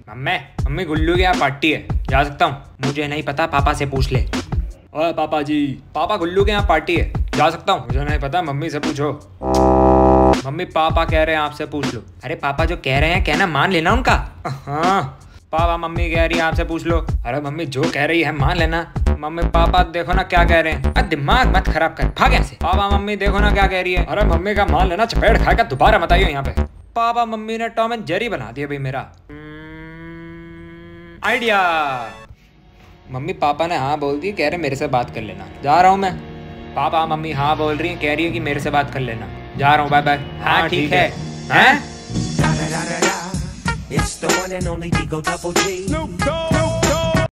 Mummy mummy गुल्लू की यहाँ party है, जा सकता हूँ? मुझे नहीं पता, पापा से पूछ ले। ओए पापा जी, पापा गुल्लू के यहाँ पार्टी है, जा सकता हूँ? मुझे नहीं पता, मम्मी से पूछो। मम्मी पापा कह रहे हैं आपसे पूछ लो। अरे पापा जो कह रहे हैं कहना मान लेना उनका। हाँ पापा मम्मी कह रही है आपसे पूछ लो। अरे मम्मी जो कह रही है मान लेना। मम्मी पापा देखो ना क्या कह रहे हैं। अरे दिमाग मत खराब कर, भाग यहाँ से। पापा मम्मी देखो ना क्या कह रही है। अरे मम्मी का मान लेना, चपेट खाएगा दोबारा मत आइयो यहाँ पे। पापा मम्मी ने टॉम एंड जेरी बना दिया भाई मेरा। आइडिया। मम्मी पापा ने हाँ बोल दी, कह रहे मेरे से बात कर लेना, जा रहा हूँ मैं। पापा मम्मी हाँ बोल रही है, कह रही है कि मेरे से बात कर लेना, जा रहा हूँ, बाय बाय। हाँ ठीक है। हैं? It's the one and only Digo Double G.